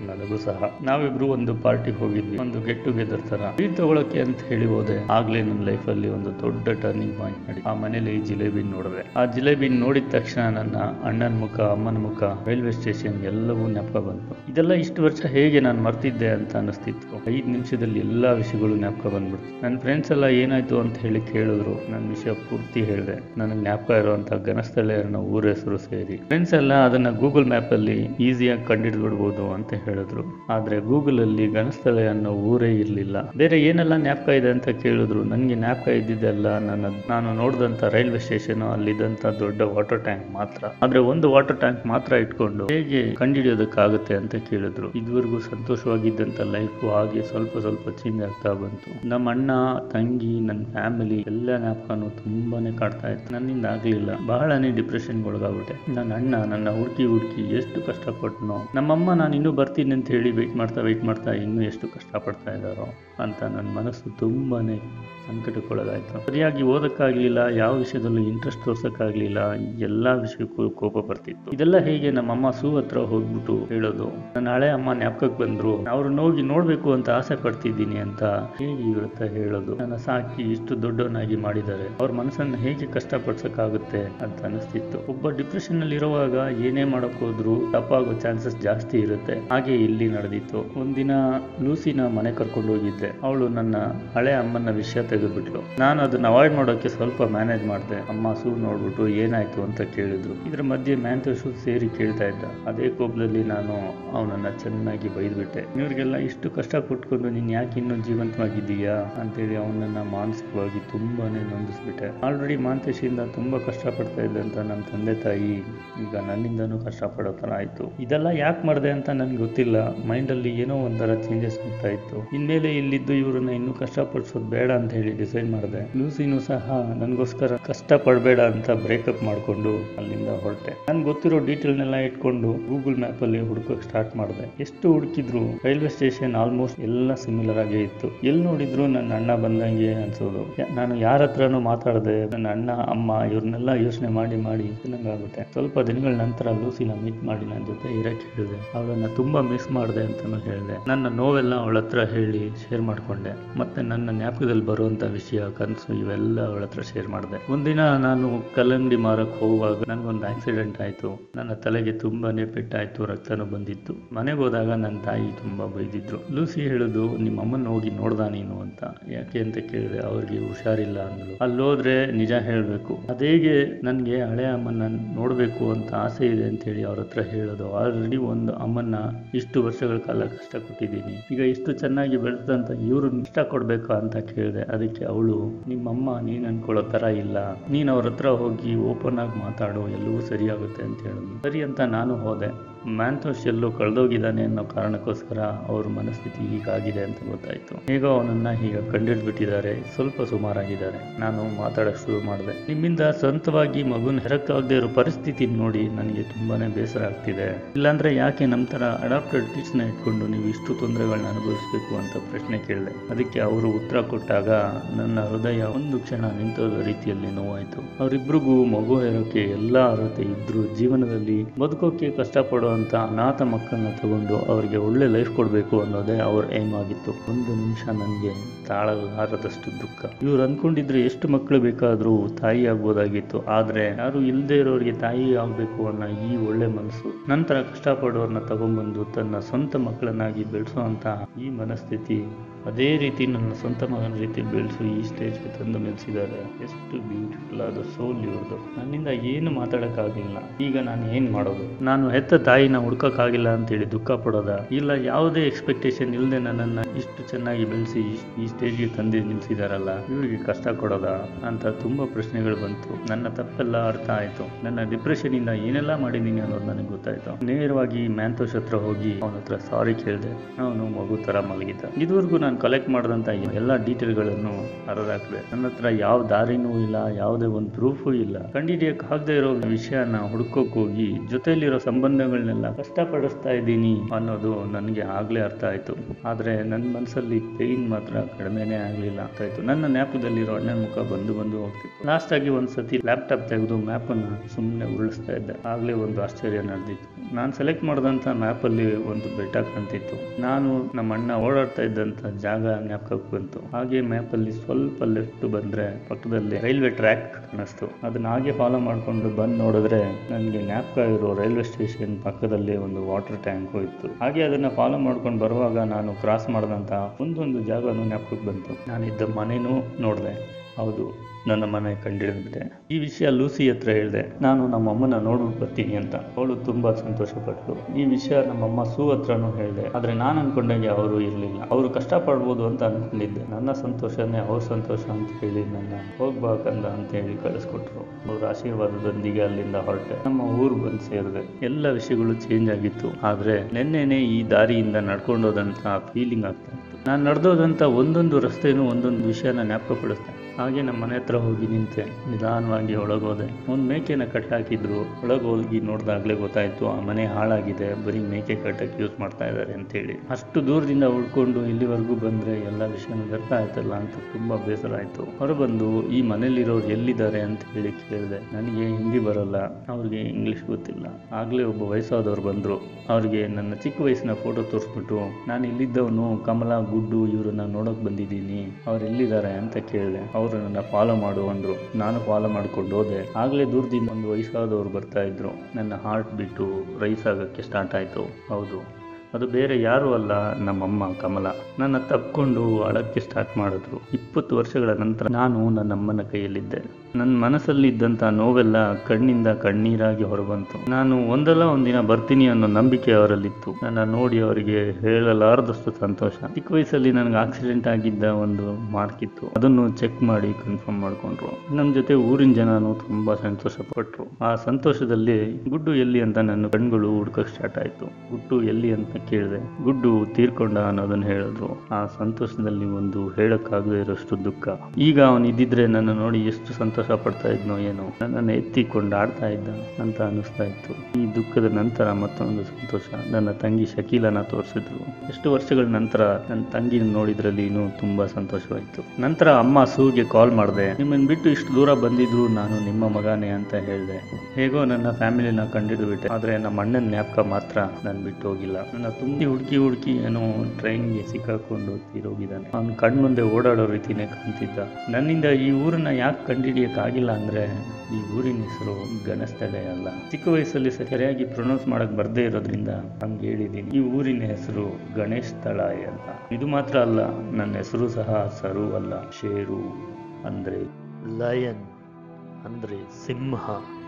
Speaker 1: ನನಗೂ ಸಹ. ನಾವಿಬ್ರು ಒಂದು ಪಾರ್ಟಿಗೆ ಹೋಗಿದ್ವಿ, ಒಂದು ಗೆಟ್ ಟುಗೆದರ್ ತರ. ಸ್ವೀಟ್ ತಗೊಳಕ್ಕೆ ಅಂತ ಹೇಳಿ ಹೋದೆ. ಆಗ್ಲೇ ನನ್ನ ಲೈಫ್ ಅಲ್ಲಿ ಒಂದು ದೊಡ್ಡ ಟರ್ನಿಂಗ್ ಪಾಯಿಂಟ್ ಮಾಡಿ ಆ ಮನೇಲಿ ಜಿಲೇಬಿ ನೋಡಿದೆ. ಆ ಜಿಲೇಬಿ ನೋಡಿದ ತಕ್ಷಣ ನನ್ನ ಅಣ್ಣನ ಮುಖ, ಅಮ್ಮನ ಮುಖ, ರೈಲ್ವೆ ಸ್ಟೇಷನ್ ಎಲ್ಲವೂ ಜ್ಞಾಪಕ ಬಂತು. ಇದೆಲ್ಲ ಇಷ್ಟು ವರ್ಷ ಹೇಗೆ ನಾನು ಮರ್ತಿದ್ದೆ ಅಂತ ಅನಿಸ್ತಿತ್ತು. 5 ನಿಮಿಷದಲ್ಲಿ ಎಲ್ಲಾ ವಿಷಯಗಳು ಜ್ಞಾಪಕ ಬಂದ್ಬಿಡ್ತು. ನನ್ನ ಫ್ರೆಂಡ್ಸ್ ಎಲ್ಲ ಏನಾಯ್ತು ಅಂತ ಹೇಳಿ ಕೇಳಿದ್ರು. ನನ್ನ ವಿಷಯ ಪೂರ್ತಿ ಹೇಳಿದೆ. ನನಗೆ ಜ್ಞಾಪಕ ಇರುವಂತ ಗನಸ್ಥಳೀಯರನ್ನ ಊರ ಹೆಸರು ಸೇರಿ. ಫ್ರೆಂಡ್ಸ್ ಎಲ್ಲ ಅದನ್ನ ಗೂಗಲ್ ಮ್ಯಾಪ್ ಅಲ್ಲಿ ಈಸಿಯಾಗಿ ಕಂಡುಹಿಡಿದ್ಬಿಡ್ಬೋದು ಅಂತ ಹೇಳಿದ್ರು. ಆದ್ರೆ ಗೂಗಲ್ ಅಲ್ಲಿ ಗನಸ್ಥಳ ಅನ್ನೋ ಊರೇ ಇರ್ಲಿಲ್ಲ. ಬೇರೆ ಏನೆಲ್ಲ ಜ್ಞಾಪಕ ಇದೆ ಅಂತ ಕೇಳಿದ್ರು. ನನಗೆ ಜ್ಞಾಪಕ ಇದ್ದಿದ್ದೆಲ್ಲ ನಾನು ನೋಡಿದಂತ ರೈಲ್ವೆ ಸ್ಟೇಷನ್, ಅಲ್ಲಿದ್ದಂತ ದೊಡ್ಡ ವಾಟರ್ ಟ್ಯಾಂಕ್ ಮಾತ್ರ. ಆದ್ರೆ ಒಂದು ವಾಟರ್ ಟ್ಯಾಂಕ್ ಮಾತ್ರ ಇಟ್ಕೊಂಡು ಹೇಗೆ ಕಂಡುಹಿಡಿಯೋದಕ್ಕಾಗುತ್ತೆ ಅಂತ ಕೇಳಿದ್ರು. ಇದುವರೆಗೂ ಸಂತೋಷವಾಗಿದ್ದಂತ ಲೈಫ್ ಹಾಗೆ ಸ್ವಲ್ಪ ಸ್ವಲ್ಪ ಚೇಂಜ್ ಆಗ್ತಾ ಬಂತು. ನಮ್ಮ ಅಣ್ಣ, ತಂಗಿ, ನನ್ನ ಫ್ಯಾಮಿಲಿ ಎಲ್ಲ ಜ್ಞಾಪಕನು ತುಂಬಾನೇ ಕಾಡ್ತಾ ಇತ್ತು. ನನ್ನಿಂದ ಆಗ್ಲಿಲ್ಲ. ಬಹಳನೇ ಡಿಪ್ರೆಷನ್ ಒಳಗಾಗ್ಬಿಟ್ಟೆ. ನನ್ನ ಅಣ್ಣ ನನ್ನ ಹುಡುಕಿ ಎಷ್ಟು ಕಷ್ಟಪಟ್ಟನೋ, ನಮ್ಮಮ್ಮ ನಾನು ಇನ್ನೂ ಬರ್ತೀನಿ ಅಂತ ಹೇಳಿ ವೆಯ್ಟ್ ಮಾಡ್ತಾ ಇನ್ನೂ ಎಷ್ಟು ಕಷ್ಟಪಡ್ತಾ ಇದ್ದಾರೋ ಅಂತ ನನ್ನ ಮನಸ್ಸು ತುಂಬಾನೇ ಸಂಕಟಕ್ಕೊಳಗಾಯ್ತು. ಸರಿಯಾಗಿ ಓದಕ್ಕಾಗ್ಲಿಲ್ಲ, ಯಾವ ವಿಷಯದಲ್ಲೂ ಇಂಟ್ರೆಸ್ಟ್ ತೋರ್ಸಕ್ಕಾಗ್ಲಿಲ್ಲ, ಎಲ್ಲಾ ವಿಷಯಕ್ಕೂ ಕೋಪ ಬರ್ತಿತ್ತು. ಇದೆಲ್ಲ ಹೇಗೆ ನಮ್ಮಮ್ಮ ಸೂ ಹತ್ರ ಹೋಗ್ಬಿಟ್ಟು ಹೇಳೋದು, ನನ್ನ ಹಳೆ ಅಮ್ಮ ಜ್ಞಾಪಕಕ್ಕೆ ಬಂದ್ರು, ಅವ್ರನ್ನ ಹೋಗಿ ನೋಡ್ಬೇಕು ಅಂತ ಆಸೆ ಪಡ್ತಿದ್ದೀನಿ ಅಂತ ಹೇಗೆ ಇವ್ರತ್ತ ಹೇಳೋದು. ನನ್ನ ಸಾಕಿ ಇಷ್ಟು ದೊಡ್ಡವನಾಗಿ ಮಾಡಿದ್ದಾರೆ, ಅವ್ರ ಮನಸ್ಸನ್ನು ಹೇಗೆ ಕಷ್ಟಪಡ್ಸಕ್ಕಾಗುತ್ತೆ ಅಂತ ಅನಿಸ್ತಿತ್ತು. ಒಬ್ಬ ಡಿಪ್ರೆಷನ್ ಅಲ್ಲಿ ಇರುವಾಗ ಏನೇ ಮಾಡಕ್ ಹೋದ್ರು ತಪ್ಪಾಗೋ ಚಾನ್ಸಸ್ ಜಾಸ್ತಿ ಇರುತ್ತೆ. ಹಾಗೆ ಇಲ್ಲಿ ನಡೆದಿತ್ತು. ಒಂದಿನ ಲೂಸಿನ ಮನೆ ಕರ್ಕೊಂಡು ಹೋಗಿದ್ದೆ. ಅವಳು ನನ್ನ ಹಳೆ ಅಮ್ಮನ ವಿಷಯ ತೆಗೆದ್ಬಿಟ್ಲು. ನಾನು ಅದನ್ನ ಅವಾಯ್ಡ್ ಮಾಡೋಕೆ ಸ್ವಲ್ಪ ಮ್ಯಾನೇಜ್ ಮಾಡಿದೆ. ಅಮ್ಮ ಸೂ ನೋಡ್ಬಿಟ್ಟು ಏನಾಯ್ತು ಅಂತ ಕೇಳಿದ್ರು. ಇದ್ರ ಮಧ್ಯೆ ಮ್ಯಾಂತೋಷು ಸೇರಿ ಕೇಳ್ತಾ ಇದ್ದ. ಅದೇ ಕೋಪದಲ್ಲಿ ನಾನು ಅವನನ್ನ ಚೆನ್ನಾಗಿ ಬೈದ್ಬಿಟ್ಟೆ. ಇವ್ರಿಗೆಲ್ಲ ಇಷ್ಟು ಕಷ್ಟ ಕೊಟ್ಕೊಂಡು ನೀನ್ ಯಾಕೆ ಇನ್ನೂ ಜೀವಂತವಾಗಿದ್ದೀಯಾ ಅಂತೇಳಿ ಅವನನ್ನ ಮಾನಸಿಕವಾಗಿ ತುಂಬಾನೇ ನೊಂದಿಸ್ಬಿಟ್ಟೆ. ಆಲ್ರೆಡಿ ಮಾಂತೇಶಿಂದ ತುಂಬಾ ಕಷ್ಟಪಡ್ತಾ ಇದ್ದಂತ ನಮ್ಮ ತಂದೆ ತಾಯಿ ಈಗ ನನ್ನಿಂದನೂ ಕಷ್ಟಪಡೋ ತರ ಆಯ್ತು. ಇದೆಲ್ಲ ಯಾಕೆ ಮಾಡಿದೆ ಅಂತ ನನ್ಗೆ ಗೊತ್ತಿಲ್ಲ. ಮೈಂಡ್ ಅಲ್ಲಿ ಏನೋ ಒಂಥರ ಚೇಂಜಸ್ ಆಗ್ತಾ ಇತ್ತು. ಇನ್ಮೇಲೆ ಇಲ್ಲಿದ್ದು ಇವ್ರನ್ನ ಇನ್ನೂ ಕಷ್ಟಪಡಿಸೋದು ಬೇಡ ಅಂತ ಹೇಳಿ ಡಿಸೈಡ್ ಮಾಡಿದೆ. ಲೂಸಿನೂ ಸಹ ನನಗೋಸ್ಕರ ಕಷ್ಟ ಪಡಬೇಡ ಅಂತ ಬ್ರೇಕಪ್ ಮಾಡ್ಕೊಂಡು ಅಲ್ಲಿಂದ ಹೊರಟೆ. ನನ್ಗೆ ಗೊತ್ತಿರೋ ಡೀಟೇಲ್ನೆಲ್ಲ ಇಟ್ಕೊಂಡು ಗೂಗಲ್ ಮ್ಯಾಪ್ ಅಲ್ಲಿ ಹುಡುಕಕ್ ಸ್ಟಾರ್ಟ್ ಮಾಡಿದೆ. ಎಷ್ಟು ಹುಡುಕಿದ್ರು ರೈಲ್ವೆ ಸ್ಟೇಷನ್ ಆಲ್ಮೋಸ್ಟ್ ಎಲ್ಲ ಸಿಮಿಲರ್ ಆಗೇ ಇತ್ತು. ಎಲ್ಲಿ ನೋಡಿದ್ರು ನನ್ನ ಅಣ್ಣ ಬಂದಂಗೆ ಅನ್ಸೋದು. ನಾನು ಯಾರ ಹತ್ರನೂ ಮಾತಾಡದೆ ನನ್ನ ಅಣ್ಣ, ಅಮ್ಮ ಇವ್ರನ್ನೆಲ್ಲ ಯೋಚನೆ ಮಾಡಿ ನಂಗಾಗುತ್ತೆ. ಸ್ವಲ್ಪ ದಿನಗಳ ನಂತರ ಲೂಸಿನ ಮೀಟ್ ಮಾಡಿ ನನ್ನ ಜೊತೆ ಇರಕ್ಕೆ ಹೇಳಿದೆ. ಅವಳನ್ನ ತುಂಬಾ ಮಿಸ್ ಮಾಡಿದೆ ಅಂತಾನು ಹೇಳಿದೆ. ನನ್ನ ನೋವೆಲ್ಲ ಅವಳ ಹತ್ರ ಹೇಳಿ ಶೇರ್ ಮಾಡ್ಕೊಂಡೆ. ಮತ್ತೆ ನನ್ನ ಜ್ಞಾಪಕದಲ್ಲಿ ಬರುವಂತ ವಿಷಯ, ಕನಸು ಇವೆಲ್ಲ ಅವಳ ಹತ್ರ ಶೇರ್ ಮಾಡಿದೆ. ಒಂದಿನ ನಾನು ಕಲ್ಲಂಗಡಿ ಮಾರಕ್ ಹೋಗುವಾಗ ನನಗೊಂದು ಆಕ್ಸಿಡೆಂಟ್ ಆಯ್ತು. ನನ್ನ ತಲೆಗೆ ತುಂಬಾನೇ ಪೆಟ್ಟಾಯ್ತು, ರಕ್ತನೂ ಬಂದಿತ್ತು. ಮನೆಗೆ ಹೋದಾಗ ನನ್ನ ತಾಯಿ ತುಂಬಾ ಬೈದಿದ್ರು. ಲೂಸಿ ಹೇಳುದು, ನಿಮ್ಮ ಅಮ್ಮನ ಹೋಗಿ ನೋಡ್ದ ನೀನು ಅಂತ. ಯಾಕೆ ಅಂತ ಕೇಳಿದೆ. ಅವ್ರಿಗೆ ಹುಷಾರಿಲ್ಲ ಅಂದ್ಲು. ಅಲ್ಲೋದ್ರೆ ನಿಜ ಹೇಳ್ಬೇಕು, ಅದೇಗೆ ನನ್ಗೆ ಹಳೆ ಅಮ್ಮನ್ನ ನೋಡ್ಬೇಕು ಅಂತ ಆಸೆ ಇದೆ ಅಂತ ಹೇಳಿ ಅವ್ರ ಹತ್ರ ಹೇಳೋದು. ಆಲ್ರೆಡಿ ಒಂದು ಅಮ್ಮನ್ನ ಇಷ್ಟು ವರ್ಷಗಳ ಕಾಲ ಕಷ್ಟ ಕೊಟ್ಟಿದ್ದೀನಿ, ಈಗ ಇಷ್ಟು ಚೆನ್ನಾಗಿ ಬೆಳೆದಂತ ಇವ್ರು ಇಷ್ಟ ಕೊಡ್ಬೇಕಾ ಅಂತ ಕೇಳಿದೆ. ಅದಕ್ಕೆ ಅವಳು, ನಿಮ್ಮಮ್ಮ ನೀನ್ ಅನ್ಕೊಳ್ಳೋ ತರ ಇಲ್ಲ, ನೀನ್ ಅವ್ರ ಹತ್ರ ಹೋಗಿ ಓಪನ್ ಆಗಿ ಮಾತಾಡು, ಎಲ್ಲವೂ ಸರಿಯಾಗುತ್ತೆ ಅಂತ ಹೇಳಿದ್ಲು. ಸರಿ ಅಂತ ನಾನು ಹೋದೆ. ಮ್ಯಾಂತೋಷ್ ಎಲ್ಲೋ ಕಳೆದೋಗಿದ್ದಾನೆ ಅನ್ನೋ ಕಾರಣಕ್ಕೋಸ್ಕರ ಅವ್ರ ಮನಸ್ಥಿತಿ ಹೀಗಾಗಿದೆ ಅಂತ ಗೊತ್ತಾಯ್ತು. ಹೇಗೋ ಅವನನ್ನ ಈಗ ಕಂಡಿಡ್ಬಿಟ್ಟಿದ್ದಾರೆ, ಸ್ವಲ್ಪ ಸುಮಾರಾಗಿದ್ದಾರೆ. ನಾನು ಮಾತಾಡಕ್ ಶುರು ಮಾಡಿದೆ. ನಿಮ್ಮಿಂದ ಸ್ವಂತವಾಗಿ ಮಗುನ ಹೆರಕ್ಕಾಗದೇ ಇರೋ ಪರಿಸ್ಥಿತಿ ನೋಡಿ ನನಗೆ ತುಂಬಾನೇ ಬೇಸರ ಆಗ್ತಿದೆ. ಇಲ್ಲಾಂದ್ರೆ ಯಾಕೆ ನಮ್ಮ ತರ ಅಡಾಪ್ಟೆಡ್ ಕಿಡ್ಸ್ ನ ಇಟ್ಕೊಂಡು ನೀವು ಇಷ್ಟು ತೊಂದರೆಗಳನ್ನ ಅನುಭವಿಸ್ಬೇಕು ಅಂತ ಪ್ರಶ್ನೆ ಕೇಳಿದೆ. ಅದಕ್ಕೆ ಅವರು ಉತ್ತರ ಕೊಟ್ಟಾಗ ನನ್ನ ಹೃದಯ ಒಂದು ಕ್ಷಣ ನಿಂತೋದ ರೀತಿಯಲ್ಲಿ ನೋವಾಯ್ತು. ಅವರಿಬ್ರಿಗೂ ಮಗು ಹೆರೋಕೆ ಎಲ್ಲಾ ಅರ್ಹತೆ ಇದ್ರು ಜೀವನದಲ್ಲಿ ಬದುಕೋಕೆ ಕಷ್ಟಪಡುವಂತ ಅನಾಥ ಮಕ್ಕಳನ್ನ ತಗೊಂಡು ಅವರಿಗೆ ಒಳ್ಳೆ ಲೈಫ್ ಕೊಡ್ಬೇಕು ಅನ್ನೋದೇ ಅವ್ರ ಏಮ್ ಆಗಿತ್ತು. ಒಂದು ನಿಮಿಷ ನನಗೆ ತಾಳಲಾರದಷ್ಟು ದುಃಖ. ಇವ್ರು ಅನ್ಕೊಂಡಿದ್ರೆ ಎಷ್ಟು ಮಕ್ಕಳು ಬೇಕಾದ್ರೂ ತಾಯಿ ಆಗ್ಬೋದಾಗಿತ್ತು. ಆದ್ರೆ ಯಾರು ಇಲ್ಲದೆ ಇರೋರಿಗೆ ತಾಯಿ ಆಗ್ಬೇಕು ಅನ್ನೋ ಈ ಒಳ್ಳೆ ಮನಸ್ಸು, ನಂತರ ಕಷ್ಟಪಡೋರ್ನ ತಗೊಂಡ್ಬಂದು ತನ್ನ ಸ್ವಂತ ಮಕ್ಕಳನ್ನಾಗಿ ಬೆಳೆಸೋ ಅಂತ ಈ ಮನಸ್ಥಿತಿ, ಅದೇ ರೀತಿ ನನ್ನ ಸ್ವಂತ ಮಗನ ರೀತಿ ಬೆಳೆಸು ಈ ಸ್ಟೇಜ್ಗೆ ತಂದು ನಿಲ್ಸಿದ್ದಾರೆ. ಎಷ್ಟು ಬ್ಯೂಟಿಫುಲ್ ಆದ ಸೋಲ್ ಇವ್ರದ್ದು. ನನ್ನಿಂದ ಏನು ಮಾತಾಡಕ್ಕಾಗಿಲ್ಲ. ಈಗ ನಾನು ಏನ್ ಮಾಡೋದು? ನಾನು ಹೆತ್ತ ತಾಯಿನ ಹುಡ್ಕಕ್ಕಾಗಿಲ್ಲ ಅಂತೇಳಿ ದುಃಖ ಪಡೋದ, ಇಲ್ಲ ಯಾವುದೇ ಎಕ್ಸ್ಪೆಕ್ಟೇಷನ್ ಇಲ್ಲದೆ ನನ್ನನ್ನ ಇಷ್ಟು ಚೆನ್ನಾಗಿ ಬೆಳೆಸಿ ಈ ಸ್ಟೇಜ್ಗೆ ತಂದು ನಿಲ್ಸಿದಾರಲ್ಲ, ಇವ್ರಿಗೆ ಕಷ್ಟ ಕೊಡೋದ ಅಂತ ತುಂಬಾ ಪ್ರಶ್ನೆಗಳು ಬಂತು. ನನ್ನ ತಪ್ಪೆಲ್ಲ ಅರ್ಥ ಆಯ್ತು. ನನ್ನ ಡಿಪ್ರೆಷನ್ ಇಂದ ಏನೆಲ್ಲ ಮಾಡಿದೀನಿ ಅನ್ನೋದು ನನಗೆ ಗೊತ್ತಾಯ್ತು. ನೇರವಾಗಿ ಮ್ಯಾಂತೋಷ್ ಹತ್ರ ಹೋಗಿ ಅವನ ಹತ್ರ ಸಾರಿ ಕೇಳಿದೆ. ಅವನು ಮಗು ತರ ಮಲಗಿದ್ದ. ಇದುವರೆಗೂ ನಾನು ನಾನು ಕಲೆಕ್ಟ್ ಮಾಡಿದಂಥ ಎಲ್ಲ ಡೀಟೇಲ್ಗಳನ್ನು ಹರಿದಾಕ್ದೆ. ನನ್ನ ಹತ್ರ ಯಾವ ದಾರಿನೂ ಇಲ್ಲ, ಯಾವುದೇ ಒಂದು ಪ್ರೂಫು ಇಲ್ಲ. ಕಂಡಿಡಿಯಕ್ಕಾಗದೇ ಇರೋ ವಿಷಯನ ಹುಡ್ಕೋಕ್ ಹೋಗಿ ಜೊತೆಯಲ್ಲಿರೋ ಸಂಬಂಧಗಳನ್ನೆಲ್ಲ ಕಷ್ಟಪಡಿಸ್ತಾ ಇದ್ದೀನಿ ಅನ್ನೋದು ನನಗೆ ಆಗ್ಲೇ ಅರ್ಥ ಆಯ್ತು. ಆದ್ರೆ ನನ್ನ ಮನಸ್ಸಲ್ಲಿ ಪೇಯ್ನ್ ಮಾತ್ರ ಕಡಿಮೆನೇ ಆಗ್ಲಿಲ್ಲ ಆಯ್ತು. ನನ್ನ ಜ್ಞಾಪಕದಲ್ಲಿರೋ ಅಣ್ಣನ ಮುಖ ಬಂದು ಹೋಗ್ತಿತ್ತು. ಲಾಸ್ಟ್ ಆಗಿ ಒಂದ್ಸತಿ ಲ್ಯಾಪ್ಟಾಪ್ ತೆಗೆದು ಮ್ಯಾಪ್ ಅನ್ನ ಸುಮ್ಮನೆ ಉರುಳಿಸ್ತಾ ಇದ್ದೆ. ಆಗ್ಲೇ ಒಂದು ಆಶ್ಚರ್ಯ ನಡೆದಿತ್ತು. ನಾನು ಸೆಲೆಕ್ಟ್ ಮಾಡಿದಂತ ಮ್ಯಾಪ್ ಅಲ್ಲಿ ಒಂದು ಬೆಟ್ಟ ಕಾಣ್ತಿತ್ತು. ನಾನು ನಮ್ಮ ಅಣ್ಣ ಓಡಾಡ್ತಾ ಇದ್ದಂತ ಜಾಗ ಜ್ಞಾಪಕಕ್ಕೆ ಬಂತು. ಹಾಗೆ ಮ್ಯಾಪ್ ಅಲ್ಲಿ ಸ್ವಲ್ಪ ಲೆಫ್ಟ್ ಬಂದ್ರೆ ಪಕ್ಕದಲ್ಲಿ ರೈಲ್ವೆ ಟ್ರ್ಯಾಕ್ ಕಾಣಿಸ್ತು. ಅದನ್ನ ಹಾಗೆ ಫಾಲೋ ಮಾಡ್ಕೊಂಡು ಬಂದು ನೋಡಿದ್ರೆ ನನಗೆ ಜ್ಞಾಪಕ ಇರೋ ರೈಲ್ವೆ ಸ್ಟೇಷನ್ ಪಕ್ಕದಲ್ಲಿ ಒಂದು ವಾಟರ್ ಟ್ಯಾಂಕ್ ಇತ್ತು. ಹಾಗೆ ಅದನ್ನ ಫಾಲೋ ಮಾಡ್ಕೊಂಡು ಬರುವಾಗ ನಾನು ಕ್ರಾಸ್ ಮಾಡಿದಂತ ಒಂದೊಂದು ಜಾಗನೂ ಜ್ಞಾಪಕಕ್ಕೆ ಬಂತು. ನಾನಿದ್ದ ಮನೆನೂ ನೋಡಿದೆ. ಹೌದು, ನನ್ನ ಮನೆ ಕಂಡಿಡಿದ್ಬಿಟ್ಟೆ. ಈ ವಿಷಯ ಲೂಸಿ ಹತ್ರ ಹೇಳಿದೆ. ನಾನು ನಮ್ಮಮ್ಮನ ನೋಡ್ಬಿಟ್ಟು ಬರ್ತೀನಿ ಅಂತ. ಅವಳು ತುಂಬಾ ಸಂತೋಷ ಪಟ್ಲು. ಈ ವಿಷಯ ನಮ್ಮಮ್ಮ ಸೂ ಹತ್ರನೂ ಹೇಳಿದೆ. ಆದ್ರೆ ನಾನು ಅನ್ಕೊಂಡಾಗೆ ಅವರು ಇರ್ಲಿಲ್ಲ. ಅವರು ಕಷ್ಟ ಪಡ್ಬೋದು ಅಂತ ಅನ್ಕೊಂಡಿದ್ದೆ. ನನ್ನ ಸಂತೋಷನೇ ಅವ್ರ ಸಂತೋಷ ಅಂತ ಹೇಳಿ ನನ್ನ ಹೋಗ್ಬೇಕಂದ ಅಂತ ಹೇಳಿ ಕಳಿಸ್ಕೊಟ್ರು. ಅವ್ರ ಆಶೀರ್ವಾದದೊಂದಿಗೆ ಅಲ್ಲಿಂದ ಹೊರಟೆ. ನಮ್ಮ ಊರು ಬಂದು ಸೇರಿದೆ. ಎಲ್ಲ ವಿಷಯಗಳು ಚೇಂಜ್ ಆಗಿತ್ತು. ಆದ್ರೆ ನೆನ್ನೆನೆ ಈ ದಾರಿಯಿಂದ ನಡ್ಕೊಂಡೋದಂತ ಫೀಲಿಂಗ್ ಆಗ್ತಾ ಇತ್ತು. ನಾನು ನಡೆದೋದಂತ ಒಂದೊಂದು ರಸ್ತೆನೂ ಒಂದೊಂದು ವಿಷಯನ ಜ್ಞಾಪಕ ಪಡಿಸ್ತೆ. ಹಾಗೆ ನಮ್ಮ ಮನೆ ಹತ್ರ ಹೋಗಿ ನಿಂತೆ. ನಿಧಾನವಾಗಿ ಒಳಗೋದೆ. ಒಂದು ಮೇಕೆನ ಕಟ್ಟಾಕಿದ್ರು. ಒಳಗೋಗಿ ನೋಡ್ದಾಗ್ಲೇ ಗೊತ್ತಾಯ್ತು ಆ ಮನೆ ಹಾಳಾಗಿದೆ, ಬರೀ ಮೇಕೆ ಕಟ್ಟಕ್ಕೆ ಯೂಸ್ ಮಾಡ್ತಾ ಇದ್ದಾರೆ ಅಂತೇಳಿ. ಅಷ್ಟು ದೂರದಿಂದ ಉಳ್ಕೊಂಡು ಇಲ್ಲಿವರೆಗೂ ಬಂದ್ರೆ ಎಲ್ಲ ವಿಷಯನೂ ವ್ಯರ್ಥ ಆಯ್ತಲ್ಲ ಅಂತ ತುಂಬಾ ಬೇಸರ ಆಯ್ತು. ಹೊರಬಂದು ಈ ಮನೇಲಿರೋರು ಎಲ್ಲಿದ್ದಾರೆ ಅಂತ ಹೇಳಿ ಕೇಳಿದೆ. ನನಗೆ ಹಿಂದಿ ಬರಲ್ಲ, ಅವ್ರಿಗೆ ಇಂಗ್ಲಿಷ್ ಗೊತ್ತಿಲ್ಲ. ಆಗ್ಲೇ ಒಬ್ಬ ವಯಸ್ಸಾದವ್ರು ಬಂದ್ರು. ಅವ್ರಿಗೆ ನನ್ನ ಚಿಕ್ಕ ವಯಸ್ಸಿನ ಫೋಟೋ ತೋರಿಸ್ಬಿಟ್ಟು, ನಾನು ಇಲ್ಲಿದ್ದವನು ಕಮಲ, ಗುಡ್ಡು, ಇವ್ರನ್ನ ನೋಡಕ್ ಬಂದಿದ್ದೀನಿ, ಅವ್ರು ಎಲ್ಲಿದ್ದಾರೆ ಅಂತ ಕೇಳಿದೆ. ಅವರು ನನ್ನ ಫಾಲೋ ಮಾಡು ಅಂದ್ರು. ನಾನು ಫಾಲೋ ಮಾಡ್ಕೊಂಡು ಹೋದೆ. ಆಗ್ಲೇ ದೂರದಿಂದ ಒಂದು ವಯಸ್ಸಾದವ್ರು ಬರ್ತಾ ಇದ್ರು. ನನ್ನ ಹಾರ್ಟ್ ಬಿಟ್ಟು ರೈಸ್ ಆಗಕ್ಕೆ ಸ್ಟಾರ್ಟ್ ಆಯ್ತು. ಹೌದು, ಅದು ಬೇರೆ ಯಾರು ಅಲ್ಲ, ನಮ್ಮಮ್ಮ ಕಮಲ. ನನ್ನ ತಪ್ಕೊಂಡು ಅಳಕ್ಕೆ ಸ್ಟಾರ್ಟ್ ಮಾಡಿದ್ರು. 20 ವರ್ಷಗಳ ನಂತರ ನಾನು ನನ್ನ ಅಮ್ಮನ ಕೈಯಲ್ಲಿದ್ದೆ. ನನ್ನ ಮನಸ್ಸಲ್ಲಿ ಇದ್ದಂಥ ನೋವೆಲ್ಲ ಕಣ್ಣಿಂದ ಕಣ್ಣೀರಾಗಿ ಹೊರಬಂತು. ನಾನು ಒಂದಲ್ಲ ಒಂದಿನ ಬರ್ತೀನಿ ಅನ್ನೋ ನಂಬಿಕೆ ಅವರಲ್ಲಿತ್ತು. ನನ್ನ ನೋಡಿ ಅವರಿಗೆ ಹೇಳಲಾರದಷ್ಟು ಸಂತೋಷ. ಚಿಕ್ಕ ವಯಸ್ಸಲ್ಲಿ ನನಗೆ ಆಕ್ಸಿಡೆಂಟ್ ಆಗಿದ್ದ ಒಂದು ಮಾರ್ಕ್ ಇತ್ತು. ಅದನ್ನು ಚೆಕ್ ಮಾಡಿ ಕನ್ಫರ್ಮ್ ಮಾಡ್ಕೊಂಡ್ರು. ನಮ್ಮ ಜೊತೆ ಊರಿನ ಜನನು ತುಂಬಾ ಸಂತೋಷ ಪಟ್ರು. ಆ ಸಂತೋಷದಲ್ಲಿ ಗುಡ್ಡು ಎಲ್ಲಿ ಅಂತ ನನ್ನ ಕಣ್ಗಳು ಹುಡ್ಕಕ್ ಸ್ಟಾರ್ಟ್ ಆಯ್ತು. ಗುಡ್ಡು ಎಲ್ಲಿ ಅಂತ ಕೇಳಿದೆ. ಗುಡ್ಡು ತೀರ್ಕೊಂಡ ಅನ್ನೋದನ್ನ ಹೇಳಿದ್ರು. ಆ ಸಂತೋಷದಲ್ಲಿ ಒಂದು ಹೇಳಕ್ಕಾಗದೇ ಇರೋಷ್ಟು ದುಃಖ. ಈಗ ಅವನು ಇದ್ದಿದ್ರೆ ನನ್ನ ನೋಡಿ ಎಷ್ಟು ಸಂತೋಷ ಪಡ್ತಾ ಇದ್ನೋ ಏನೋ, ನನ್ನನ್ನು ಎತ್ತಿಕೊಂಡು ಆಡ್ತಾ ಇದ್ದ ಅಂತ ಅನಿಸ್ತಾ ಇತ್ತು. ಈ ದುಃಖದ ನಂತರ ಮತ್ತೊಂದು ಸಂತೋಷ. ನನ್ನ ತಂಗಿ ಶಕೀಲನ ತೋರಿಸಿದ್ರು. ಎಷ್ಟು ವರ್ಷಗಳ ನಂತರ ನನ್ನ ತಂಗಿನ ನೋಡಿದ್ರಲ್ಲಿ ಇನ್ನೂ ತುಂಬಾ ಸಂತೋಷವಾಯ್ತು. ನಂತರ ಅಮ್ಮ ಸೂಗೆ ಕಾಲ್ ಮಾಡಿದೆ. ನಿಮ್ಮನ್ನು ಬಿಟ್ಟು ಇಷ್ಟು ದೂರ ಬಂದಿದ್ರು ನಾನು ನಿಮ್ಮ ಮಗನೇ ಅಂತ ಹೇಳಿದೆ. ಹೇಗೋ ನನ್ನ ಫ್ಯಾಮಿಲಿನ ಕಂಡಿದ್ದು ಬಿಟ್ಟೆ. ಆದ್ರೆ ನಮ್ಮ ಅಣ್ಣನ ಜ್ಞಾಪಕ ಮಾತ್ರ ನಾನು ಬಿಟ್ಟು ಹೋಗಿಲ್ಲ. ನನ್ನ ತುಂಬಿ ಹುಡುಕಿ ಏನೋ ಟ್ರೈನ್ಗೆ ಸಿಕ್ಕಾಕೊಂಡು ತೀರೋಗಿದ್ದಾನೆ. ಅವ್ನ ಕಣ್ಮುಂದೆ ಓಡಾಡೋ ರೀತಿನೇ ಕಾಣ್ತಿದ್ದ. ನನ್ನಿಂದ ಈ ಊರನ್ನ ಯಾಕೆ ಕಂಡಿಡಿಯಕ್ಕಾಗಿಲ್ಲ ಅಂದ್ರೆ, ಈ ಊರಿನ ಹೆಸರು ಗಣಸ್ತಳೆ ಅಲ್ಲ. ಚಿಕ್ಕ ವಯಸ್ಸಲ್ಲಿ ಸರಿಯಾಗಿ ಪ್ರೊನೌನ್ಸ್ ಮಾಡಕ್ ಬರ್ದೇ ಇರೋದ್ರಿಂದ ಹಂಗೆ ಹೇಳಿದ್ದೀನಿ. ಈ ಊರಿನ ಹೆಸರು ಗಣೇಶ್ ತಳಾಯ್ ಅಂತ. ಇದು ಮಾತ್ರ ಅಲ್ಲ, ನನ್ನ ಹೆಸರು ಸಹ ಸರು ಅಲ್ಲ, ಶೇರು ಅಂದ್ರೆ ಲಯನ್ ಅಂದ್ರೆ ಸಿಂಹ.